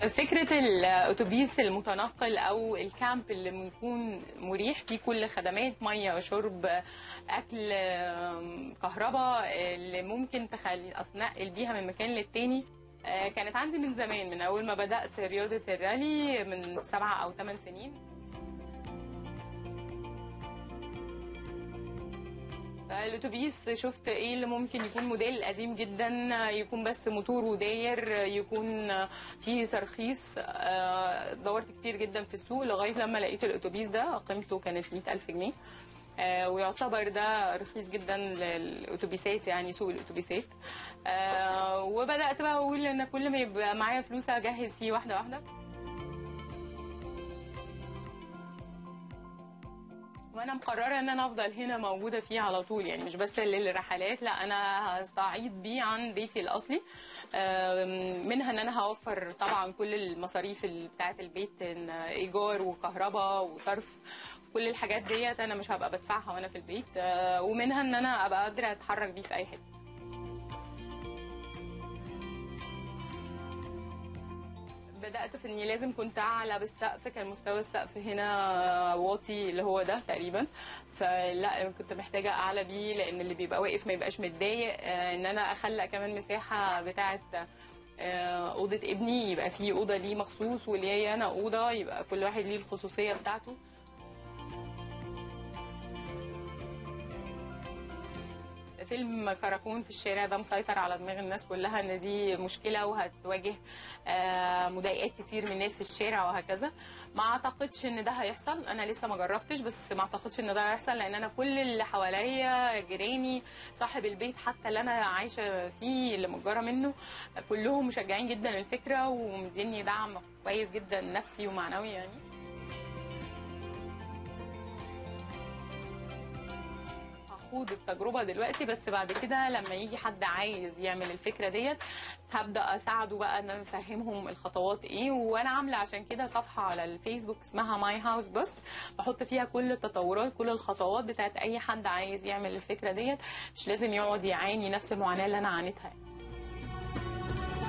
فكرة الأتوبيس المتنقل أو الكامب اللي بيكون مريح فيه كل خدمات مية شرب أكل كهرباء اللي ممكن تخلي أتنقل بيها من مكان للتاني. كانت عندي من زمان، من أول ما بدأت رياضة الرالي من 7 أو 8 سنين. فالاتوبيس شفت ايه اللي ممكن يكون موديل قديم جدا، يكون بس موتوره داير، يكون فيه ترخيص. دورت كتير جدا في السوق لغايه لما لقيت الاتوبيس ده، قيمته كانت 100,000 جنيه. ويعتبر ده رخيص جدا للاتوبيسات، يعني سوق الاتوبيسات. وبدات بقى اقول ان كل ما يبقى معايا فلوس اجهز فيه واحده واحده. وانا مقرره ان انا افضل هنا موجوده فيه على طول، يعني مش بس للرحلات، لا انا هستعيد بيه عن بيتي الاصلي. منها ان انا هوفر طبعا كل المصاريف بتاعه البيت، ايجار وكهرباء وصرف، كل الحاجات ديت انا مش هبقى بدفعها وانا في البيت. ومنها ان انا ابقى قادره اتحرك بيه في اي حته. بدأت في اني لازم كنت اعلى بالسقف، كان مستوى السقف هنا واطي اللي هو ده تقريبا، فلا كنت محتاجة اعلى بيه لان اللي بيبقى واقف ما يبقاش متضايق. ان انا اخلق كمان مساحة بتاعة أوضة ابني، يبقى فيه أوضة ليه مخصوص وليا انا أوضة، يبقى كل واحد ليه الخصوصية بتاعته. فيلم كراكون في الشارع ده مسيطر على دماغ الناس كلها ان دي مشكله وهتواجه مضايقات كتير من الناس في الشارع وهكذا. ما اعتقدش ان ده هيحصل، انا لسه ما جربتش، بس ما اعتقدش ان ده هيحصل لان انا كل اللي حواليا جيراني، صاحب البيت حتى اللي انا عايشه فيه اللي متجره منه، كلهم مشجعين جدا الفكره ومديني دعم كويس جدا نفسي ومعنوي يعني. هخوض التجربه دلوقتي، بس بعد كده لما يجي حد عايز يعمل الفكره ديت هبدا اساعده بقى ان انا افهمهم الخطوات ايه. وانا عامله عشان كده صفحه على الفيسبوك اسمها ماي هاوس بس، بحط فيها كل التطورات كل الخطوات بتاعت اي حد عايز يعمل الفكره ديت، مش لازم يقعد يعاني نفس المعاناه اللي انا عانيتها.